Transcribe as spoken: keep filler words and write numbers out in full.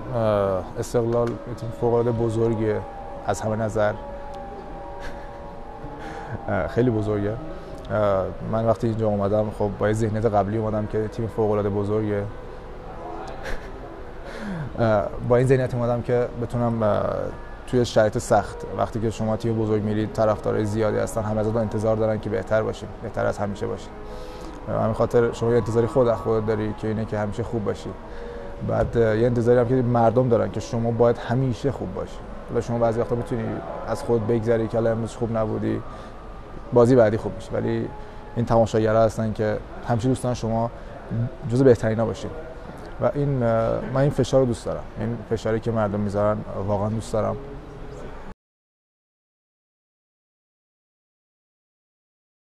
استقلال تیم فوق‌العاده بزرگیه از همه نظر. خیلی بزرگه. من وقتی اینجا اومدم خب با ذهنیت قبلی اومدم که تیم فوق‌العاده بزرگه. با این ذهنیت اومدم که بتونم توی شرایط سخت، وقتی که شما تیم بزرگ میرید طرفدارای زیادی هستن، همه ازتون انتظار دارن که بهتر باشین، بهتر از همیشه باشین. همین خاطر شما یه انتظاری خود از خودت داری که اینه که همیشه خوب باشی. بعد یه انتظاری هم که مردم دارن که شما باید همیشه خوب باشی. حالا شما بعضی وقتا میتونی از خود بگذری که امروز خوب نبودی، بازی بعدی خوب میشه، ولی این تماشاگرها هستن که همیشه دوست دارن شما جزو بهترینا باشید. و این من این فشار رو دوست دارم. این فشاری که مردم میذارن واقعا دوست دارم.